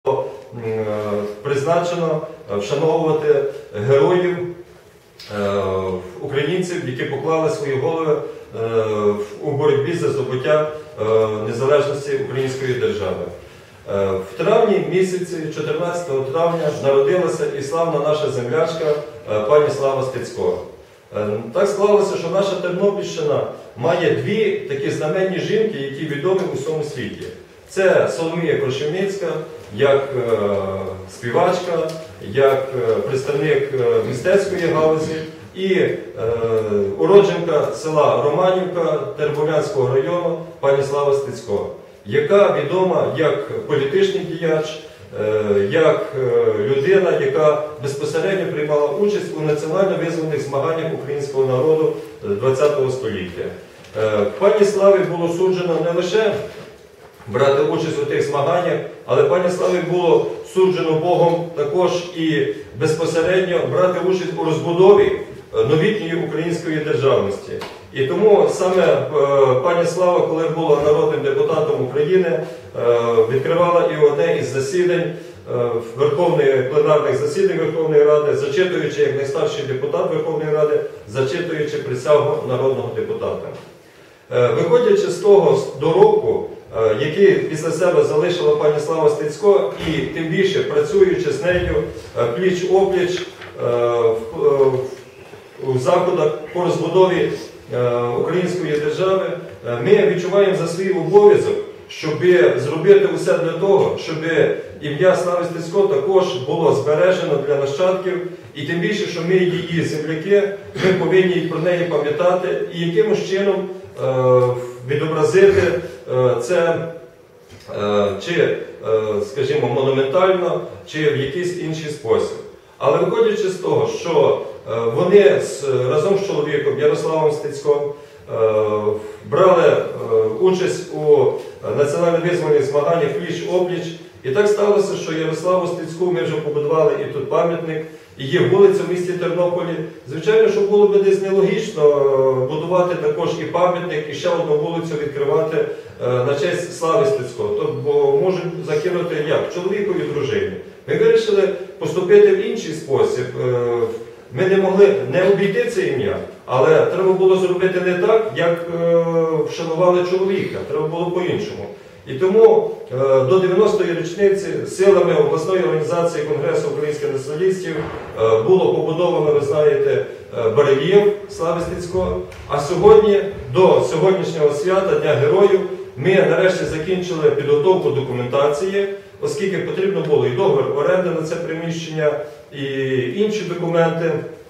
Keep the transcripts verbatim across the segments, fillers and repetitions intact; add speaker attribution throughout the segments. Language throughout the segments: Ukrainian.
Speaker 1: призначено вшановувати героїв українців, які поклали свої голови у боротьбі за здобуття незалежності української держави. В травні місяці, чотирнадцятого травня, народилася і славна наша землячка пані Слава Стецько. Так склалося, що наша Тернопільщина має дві такі знаменні жінки, які відомі у всьому світі. Це Соломія Крушельницька, як е, співачка, як е, представник е, мистецької галузі і е, уродженка села Романівка Теребовлянського району пані Слава Стецько, яка відома як політичний діяч, е, як е, людина, яка безпосередньо приймала участь у національно визвольних змаганнях українського народу ХХ століття. Е, пані Славі було суджено не лише брати участь у тих змаганнях, але пані Славі було суджено Богом також і безпосередньо брати участь у розбудові новітньої української державності. І тому саме пані Слава, коли була народним депутатом України, відкривала і одне із засідань Верховної, пленарних засідань Верховної Ради, зачитуючи, як найстарший депутат Верховної Ради, зачитуючи присягу народного депутата. Виходячи з того доробку, який після себе залишила пані Слава Стецько, і тим більше працюючи з нею пліч-опліч у заходах по розбудові української держави, ми відчуваємо за свій обов'язок, щоб зробити усе для того, щоб ім'я Слави Стецько також було збережено для нащадків, і тим більше, що ми її земляки, ми повинні про неї пам'ятати і якимось чином відобразити це чи, скажімо, монументально, чи в якийсь інший спосіб. Але виходячи з того, що вони разом з чоловіком Ярославом Стецьком брали участь у національно-визвольних змаганнях пліч-опліч, і так сталося, що Ярославу Стецьку ми вже побудували і тут пам'ятник, і є вулиця в місті Тернополі. Звичайно, що було б десь нелогічно будувати також і пам'ятник, і ще одну вулицю відкривати на честь Слави Стецько. Бо можуть закинути як? Чоловікові, дружині. Ми вирішили поступити в інший спосіб. Ми не могли не обійти це ім'я, але треба було зробити не так, як вшанували чоловіка. Треба було по-іншому. І тому до дев'яностої річниці силами обласної організації Конгресу українських націоналістів було побудовано, ви знаєте, барельєф Слави Стецько. А сьогодні, до сьогоднішнього свята, Дня Героїв, ми нарешті закінчили підготовку документації, оскільки потрібно було і договір оренди на це приміщення, і інші документи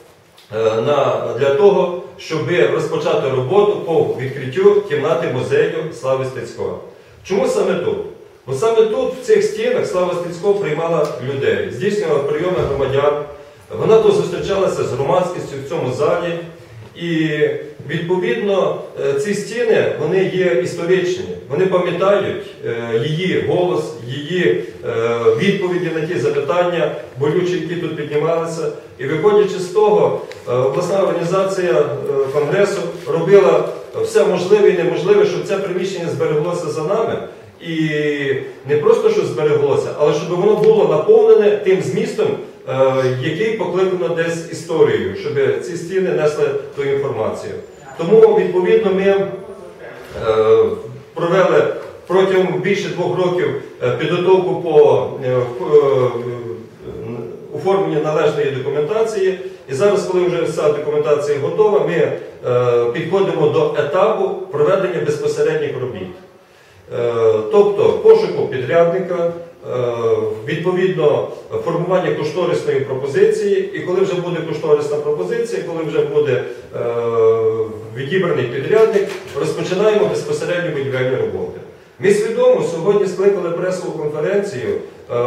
Speaker 1: для того, щоб розпочати роботу по відкриттю кімнати музею Слави Стецько. Чому саме тут? Бо саме тут, в цих стінах, Слава Стецько приймала людей, здійснювала прийоми громадян, вона тут зустрічалася з громадськістю в цьому залі. І, відповідно, ці стіни, вони є історичні, вони пам'ятають її голос, її відповіді на ті запитання, болючі, які тут піднімалися. І виходячи з того, обласна організація Конгресу робила все можливе і неможливе, щоб це приміщення збереглося за нами. І не просто, що збереглося, але щоб воно було наповнене тим змістом, який покликано десь історією, щоб ці стіни несли ту інформацію. Тому, відповідно, ми провели протягом більше двох років підготовку по оформленню належної документації. І зараз, коли вже вся документація готова, ми підходимо до етапу проведення безпосередніх робіт. Тобто пошуку підрядника, відповідно формування кошторисної пропозиції, і коли вже буде кошторисна пропозиція, коли вже буде відібраний підрядник, розпочинаємо безпосередньо будівельні роботи. Ми свідомо сьогодні скликали пресову конференцію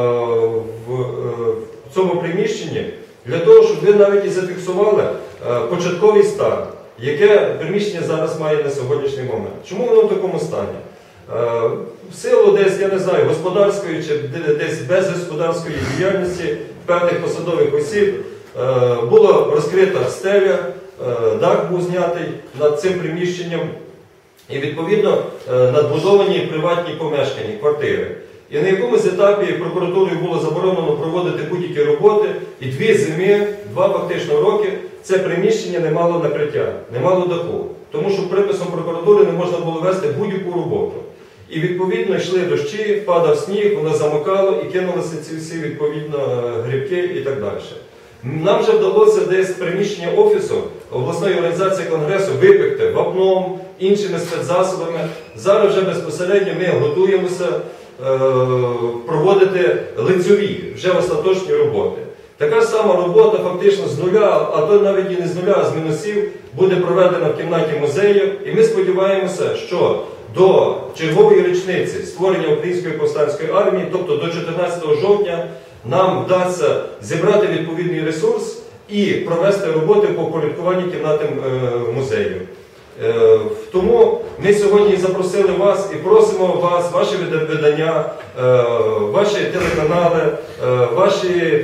Speaker 1: в цьому приміщенні для того, щоб ви навіть і зафіксували початковий стан, яке приміщення зараз має на сьогоднішній момент. Чому воно в такому стані? В силу десь, я не знаю, господарської чи десь без господарської діяльності певних посадових осіб була розкрита стеля, дах був знятий над цим приміщенням і, відповідно, надбудовані приватні помешкання, квартири. І на якомусь етапі прокуратурою було заборонено проводити будь-які роботи, і дві зими, два фактично роки, це приміщення не мало накриття, не мало даху. Тому що приписом прокуратури не можна було вести будь-яку роботу. І відповідно йшли дощі, падав сніг, воно замокало і кинулися ці всі відповідно грибки і так далі. Нам вже вдалося десь приміщення офісу обласної організації Конгресу випекти вапном, іншими спецзасобами. Зараз вже безпосередньо ми готуємося е, проводити лицьові, вже остаточні роботи. Така ж сама робота фактично з нуля, а то навіть і не з нуля, а з мінусів, буде проведена в кімнаті музею. І ми сподіваємося, що до чергової річниці створення Української повстанської армії, тобто до чотирнадцятого жовтня, нам вдасться зібрати відповідний ресурс і провести роботи по упорядкуванню кімнати музею. Тому ми сьогодні запросили вас і просимо вас, ваші видання, ваші телеканали, ваші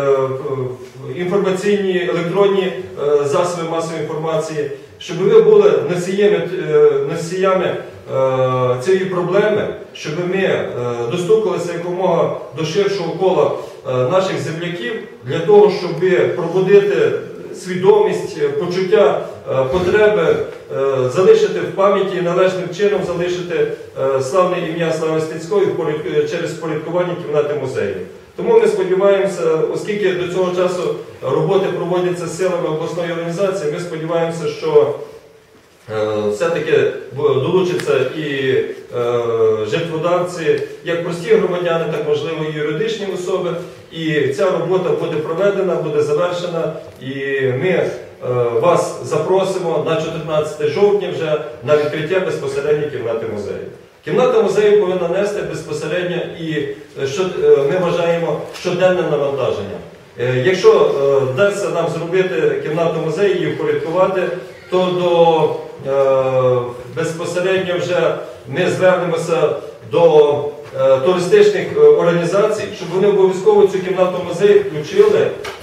Speaker 1: інформаційні, електронні засоби масової інформації, щоб ви були носіями, носіями цієї проблеми, щоб ми достукалися якомога до ширшого кола наших земляків, для того, щоб пробудити свідомість, почуття потреби залишити в пам'яті, належним чином залишити славне ім'я Слави Стецької через впорядкування кімнати музею. Тому ми сподіваємося, оскільки до цього часу роботи проводяться силами обласної організації, ми сподіваємося, що все-таки долучаться і жертводавці, як прості громадяни, так можливо і юридичні особи. І ця робота буде проведена, буде завершена, і ми вас запросимо на чотирнадцяте жовтня вже на відкриття безпосередньо кімнати музею. Кімната музею повинна нести безпосередньо і, що ми вважаємо, щоденне навантаження. Якщо вдасться нам зробити кімнату музею і впорядкувати, то до безпосередньо вже ми звернемося до туристичних організацій, щоб вони обов'язково цю кімнату музею включили